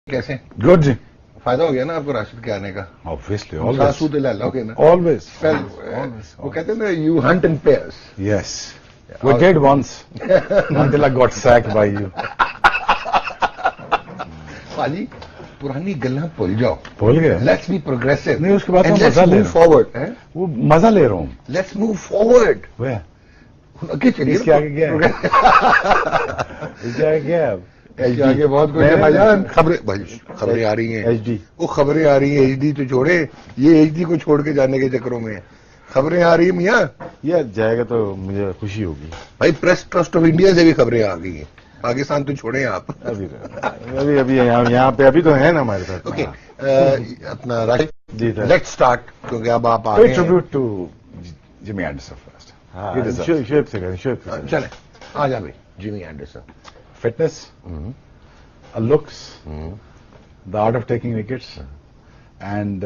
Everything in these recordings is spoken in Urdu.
کیسے گڈ جی. فائدہ ہو گیا نا آپ کو راشد کے آنے کا؟ Obviously, ساسو always. دلا لو گے نا Always. وہ کہتے ہیں نا you hunt in pairs. Yes. We did once until I got sacked by you. پاجی پرانی گلاں بھول جاؤ. بھول گئے. Let's be progressive. نہیں اس کے بعد میں مزہ لے رہا ہوں. فارورڈ. وہ مزہ لے رہا ہوں. Let's move forward. آگے چلیے. اس کے آگے کیا ہے؟ اس کے آگے کیا ہے؟ اس کے آگے بہت کچھ ہے بھائی جان. خبریں آ رہی ہیں. H D. وہ خبریں آ رہی ہیں. ایچ ڈی تو چھوڑے, یہ ایچ ڈی کو چھوڑ کے جانے کے چکروں میں خبریں آ رہی ہیں میاں. یہ جائے گا تو مجھے خوشی ہوگی. بھائی پریس ٹرسٹ آف انڈیا سے بھی خبریں آ گئی ہیں. پاکستان تو چھوڑیں آپ. ابھی یہاں پہ ابھی تو ہے نا ہمارے ساتھ. اوکے اپنا راشد جی لیٹ اسٹارٹ کیونکہ اب آپ آ گئے. Tribute to Jimmy Anderson first. Shoaib سے چلیں آ جا بھائی. Jimmy Anderson. Fitness, looks, the art of taking wickets, and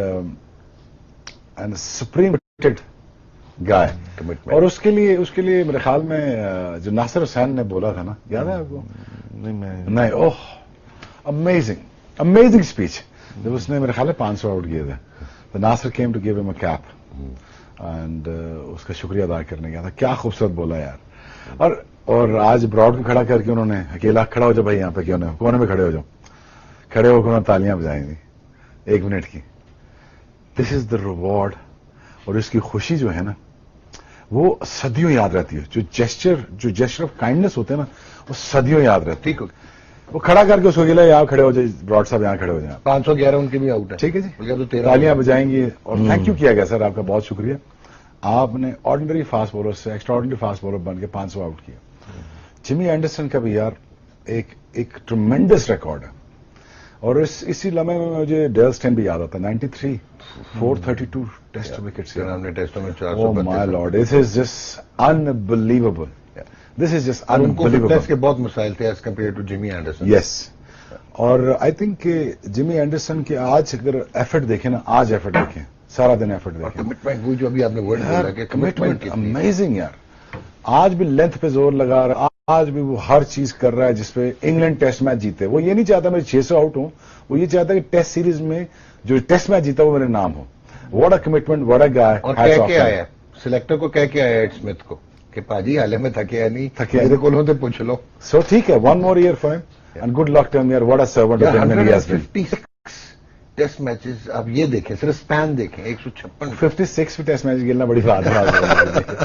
a supreme committed guy. اور اس کے لیے میرے خیال میں جو ناصر حسین نے بولا تھا نا, یاد ہے آپ کو؟ نہیں. Oh amazing speech. جب اس نے میرے خیال میں 500 آؤٹ کیے تھے تو ناصر came to give him a cap and اس کا شکریہ ادا کرنے گیا تھا. کیا خوبصورت بولا یار. اور آج براڈ کو کھڑا کر کے انہوں نے اکیلا کھڑا ہو جاؤ بھائی, یہاں پہ کیوں نہیں کونے میں کھڑے ہو جاؤ. کھڑے ہو کے انہوں نے تالیاں بجائیں گی 1 منٹ کی. This is the reward. اور اس کی خوشی جو ہے نا وہ صدیوں یاد رہتی ہے. جو جیسچر آف کائنڈنس ہوتے ہیں نا وہ صدیوں یاد رہتے ہیں. وہ کھڑا کر کے اس کو گلا یہاں کھڑے ہو جائے براڈ صاحب, یہاں کھڑے ہو جائیں. 511 ان کے بھی آؤٹ ہے. ٹھیک ہے جی, تالیاں بجائیں گی. اور تھینک یو کیا گیا سر, آپ کا بہت شکریہ. آپ نے آرڈنری فاسٹ بالر سے ایکسٹرا آرڈنری فاسٹ بالر بن کے 500 آؤٹ کیا. جمی اینڈرسن کا بھی یار ایک ٹرمینڈس ریکارڈ ہے. اور اسی لمحے میں مجھے ڈیل اسٹین بھی یاد آتا ہے. 93 432 test wickets. Oh my lord, this is just unbelievable. This is just unbelievable. کے بہت مسائل تھے as compare to Jimmy Anderson. Yes. اور آئی تھنک کہ جمی اینڈرسن کے آج اگر ایفرٹ دیکھیں نا, آج ایفرٹ دیکھیں, سارا دن ایفرٹ دیکھیں. کمٹمنٹ وہ جو ابھی آپ نے ورڈ بولا کہ کمٹمنٹ امیزنگ یار. آج بھی لینتھ پہ زور لگا رہا, آج بھی وہ ہر چیز کر رہا ہے جس پہ انگلینڈ ٹیسٹ میچ جیتے. وہ یہ نہیں چاہتا میں 600 آؤٹ ہوں, وہ یہ چاہتا ہے کہ ٹیسٹ سیریز میں جو ٹیسٹ میچ جیتا وہ میرے نام ہو. What a commitment, what a guy. اور کہہ کے آیا سلیکٹر کو, کہہ کے آیا ایڈ اسمتھ کو کہ پاجی حالے میں تھکے نہیں, میرے کو تو پوچھ لو. سو ٹھیک ہے, 1 more year for him and good luck to him. What a servant of England he has been. 56 test matches آپ یہ دیکھیں, صرف اسپین دیکھیں. 156 ٹیسٹ میچ کھیلنا بڑی بات ہے.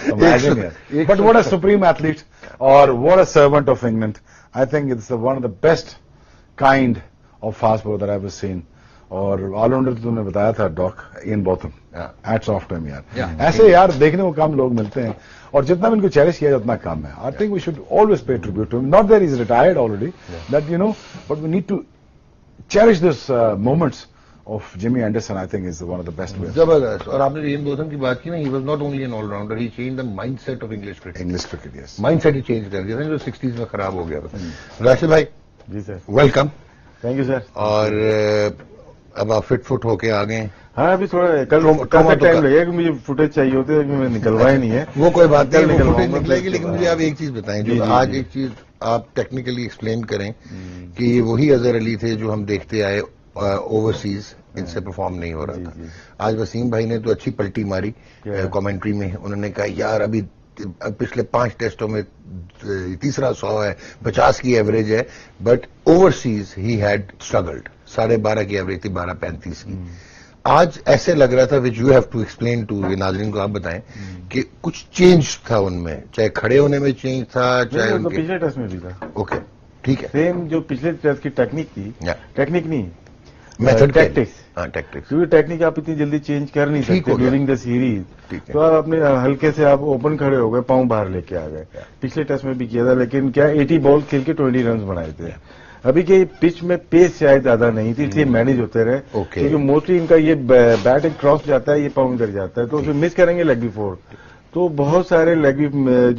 But what a supreme athlete or what a servant of England. I think it's one of the best kind of fast bowler that I've ever seen. اور آل راؤنڈر تو تم نے بتایا تھا ڈاک Ian Botham. Hats off to him یار. ایسے یار دیکھنے کو کم لوگ ملتے ہیں اور جتنا بھی ان کو چیریش کیا اتنا کم ہے. I think we should always pay tribute to him. Not that is retired already, that you know, but we need to cherish this moments of Jimmy Anderson. I think is one of the best ways. زبردست. اور آپ نے ایئن بوتھم کی بات کی نا, he was not only an all rounder, he changed the mindset of English cricket. English cricket, yes. Mindset ہی چینج کر دیا تھا جو 60s میں خراب ہو گیا تھا. راشد بھائی ji sir, welcome. Thank you sir. اور اب آپ فٹ ہو کے آ گئے. ہاں ابھی تھوڑا کل ٹائم لگے کہ مجھے فوٹیج چاہیے ہوتے ہیں, میں نکلوایا نہیں ہے. وہ کوئی بات نہیں, وہ فوٹیج نکلے گی. لیکن مجھے آپ ایک چیز بتائیں, جو آج ایک چیز آپ ٹیکنیکلی ایکسپلین کریں کہ یہ وہی اظہر علی تھے جو ہم دیکھتے آئے اوورسیز, ان سے پرفارم نہیں ہو رہا تھا. آج وسیم بھائی نے تو اچھی پلٹی ماری کامنٹری میں. انہوں نے کہا یار ابھی پچھلے 5 ٹیسٹوں میں تیسرا 100 ہے, 50 کی ایوریج ہے, but overseas he had struggled. 12.5 کی ایوریج تھی, 12.35 کی. آج ایسے لگ رہا تھا, which you have to explain to ناظرین کو, آپ بتائیں کہ کچھ چینج تھا ان میں, چاہے کھڑے ہونے میں چینج تھا, چاہے پچھلے ٹیسٹ میں بھی تھا. اوکے ٹھیک ہے, سیم جو پچھلے ٹیسٹ کی ٹیکنیک تھی, ٹیکنیک نہیں میتھڈ, ٹیکٹکس. کیونکہ ٹیکنیک آپ اتنی جلدی چینج کر نہیں سکتے ڈیورنگ دا سیریز. تو آپ اپنے ہلکے سے آپ اوپن کھڑے ہو گئے, پاؤں باہر لے کے آ گئے. پچھلے ٹیسٹ میں بھی کیا تھا, لیکن کیا 80 بال کھیل کے 20 رنز بنائے تھے. ابھی کے پچ میں پیس شاید زیادہ نہیں تھی, اس لیے مینج ہوتے رہے. کیونکہ موسٹلی ان کا یہ بیٹ ایک کراس جاتا ہے, یہ پاؤں ادھر جاتا ہے, تو اسے مس کریں گے لیگ بی 4. تو بہت سارے لیگ بی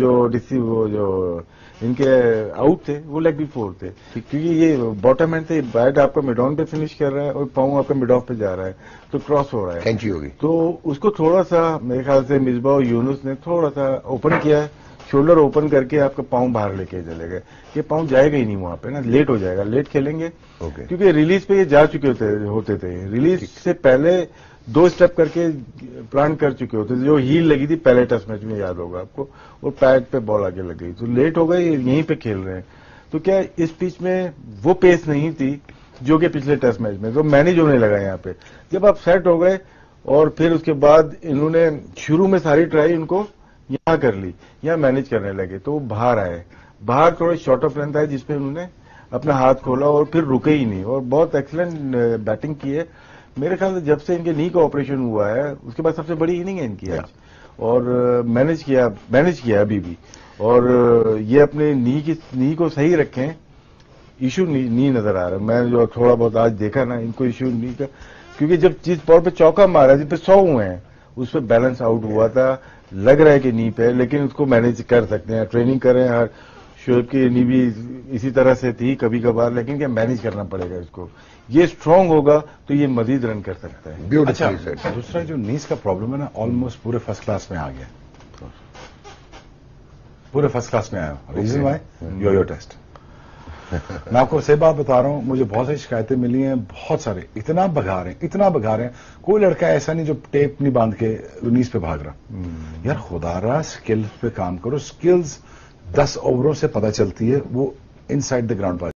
جو ان کے آؤٹ تھے وہ لیگ بی 4 تھے, کیونکہ یہ باٹم اینڈ تھے. بیٹ آپ کا مڈ آن پہ فنش کر رہا ہے اور پاؤں آپ کا مڈ آف پہ جا رہا ہے, تو کراس ہو رہا ہے, کینچی ہوگی. تو اس کو تھوڑا سا میرے خیال سے مصباح اور یونس نے تھوڑا سا اوپن کیا ہے, شولڈر اوپن کر کے آپ کا پاؤں باہر لے کے چلے گئے. یہ پاؤں جائے گا ہی نہیں وہاں پہ نا, لیٹ ہو جائے گا, لیٹ کھیلیں گے کیونکہ ریلیز پہ یہ جا چکے ہوتے تھے. ریلیز سے پہلے 2 اسٹیپ کر کے پلانٹ کر چکے ہوتے تھے, جو ہیل لگی تھی پہلے ٹیسٹ میچ میں, یاد ہوگا آپ کو, اور پیڈ پہ بال آگے لگ گئی, تو لیٹ ہو گئے, یہیں پہ کھیل رہے ہیں. تو کیا اس پچ میں وہ پیس نہیں تھی جو کہ پچھلے ٹیسٹ میچ میں, تو مینج ہونے لگا یہاں پہ. جب آپ سیٹ ہو گئے اور پھر اس کے بعد انہوں نے شروع میں ساری ٹرائی ان کو یہاں کر لی, یہاں مینج کرنے لگے, تو وہ باہر آئے, باہر تھوڑے شارٹ آف لینتھ آئے جس پہ انہوں نے اپنا ہاتھ کھولا اور پھر رکے ہی نہیں, اور بہت ایکسلنٹ بیٹنگ کی ہے. میرے خیال سے جب سے ان کے نی کا آپریشن ہوا ہے اس کے بعد سب سے بڑی اننگ ہے ان کی آج, اور مینج کیا ابھی بھی, اور یہ اپنے نی کو صحیح رکھیں. ایشو نی نظر آ رہا ہے, میں جو تھوڑا بہت آج دیکھا نا, ان کو ایشو نی کا, کیونکہ جب چیز بال پہ چوکا مارا جس پہ 100 ہوئے ہیں اس پہ بیلنس آؤٹ ہوا تھا, لگ رہا ہے کہ نی پہ, لیکن اس کو مینج کر سکتے ہیں, ٹریننگ کریں. ہر شعیب کی نی بھی اسی طرح سے تھی کبھی کبھار, لیکن کیا مینج کرنا پڑے گا اس کو. یہ اسٹرانگ ہوگا تو یہ مزید رن کر سکتا ہے. اچھا, دوسرا جو نیز کا پرابلم ہے نا, آلموسٹ پورے فرسٹ کلاس میں آ گیا, پورے فرسٹ کلاس میں آیا. Reason why you test. میں آپ کو صحیح بات بتا رہا ہوں, مجھے بہت ساری شکایتیں ملی ہیں, بہت سارے اتنا بگا رہے ہیں, کوئی لڑکا ایسا نہیں جو ٹیپ نہیں باندھ کے نیز پہ بھاگ رہا. یار خدا رہا, اسکل پہ کام کرو. اسکلز 10 اووروں سے پتہ چلتی ہے, وہ ان سائڈ دا گراؤنڈ پر